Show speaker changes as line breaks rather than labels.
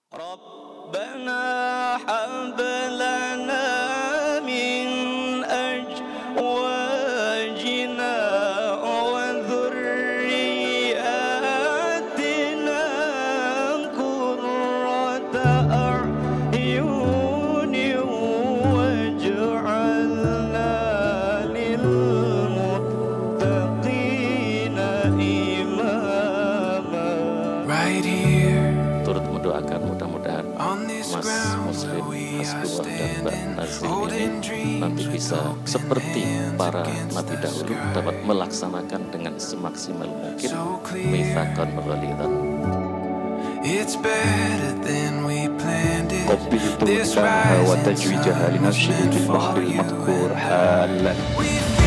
ربنا هب لنا من أزواجنا وذرياتنا قرة أعين واجعلنا للمتقين إماما. Right here. Turut mendoakan mudah-mudahan Mas Muslim Hasbullah dan Mbak Nazim ini nanti bisa seperti para nabi dahulu dapat melaksanakan dengan semaksimal mungkin mitsaqan ghalidhan.
قبلت وجهها وتجويجها لنفسه في البحر المذكور حالا